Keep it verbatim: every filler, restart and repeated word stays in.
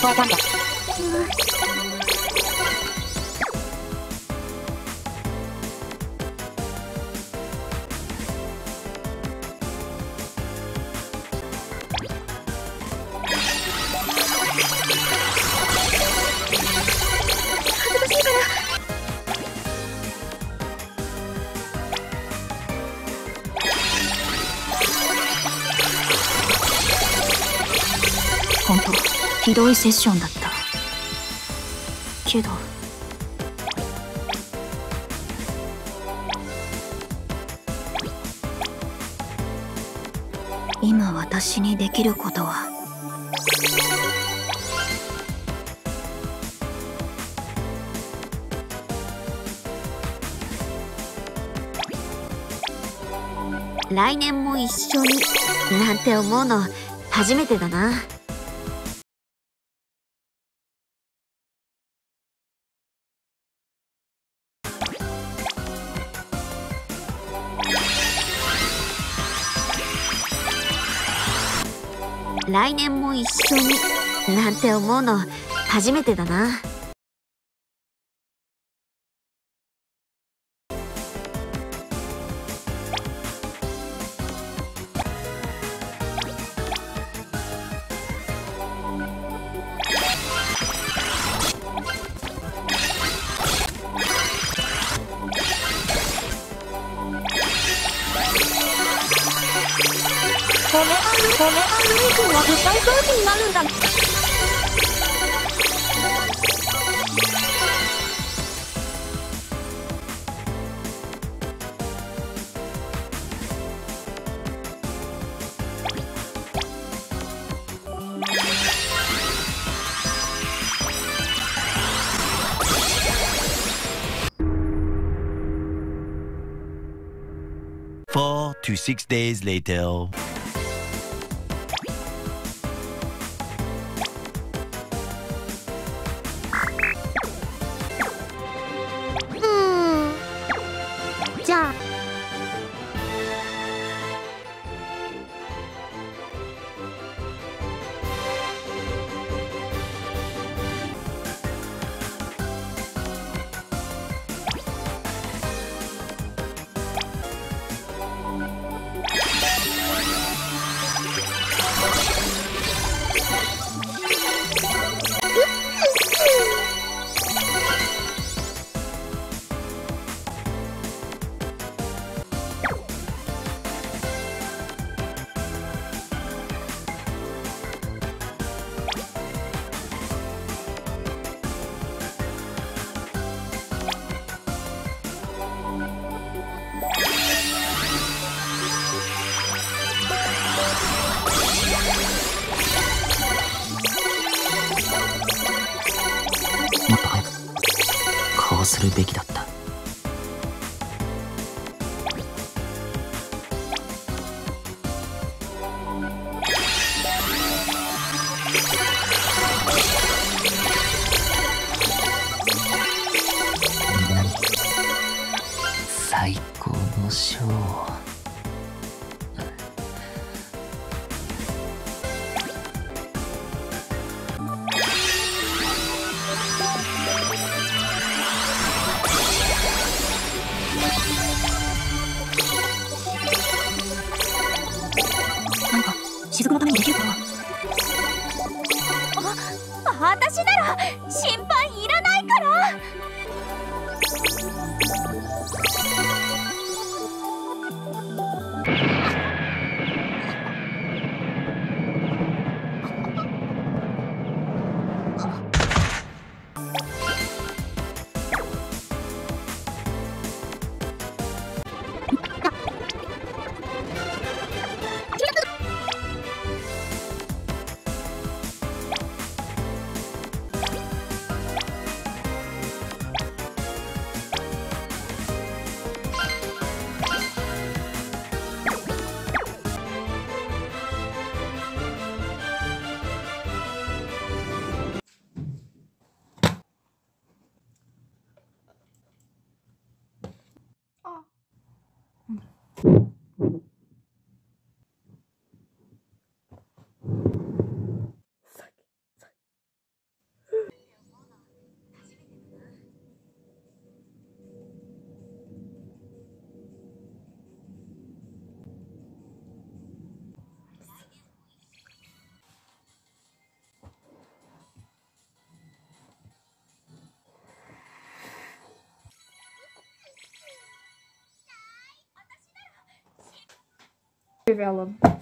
セカイちゃんと。 本当ひどいセッションだったけど、今私にできることは来年も一緒になんて思うの初めてだな。来年も一緒になんて思うの初めてだな。 これはこれはルー君は絶対装置になるんだ。 Four to six days later. じゃあもっと早くこうするべきだった。最高のショー。なんか雫のためにできることは。 あ、私なら心配いらないから。 Vellum.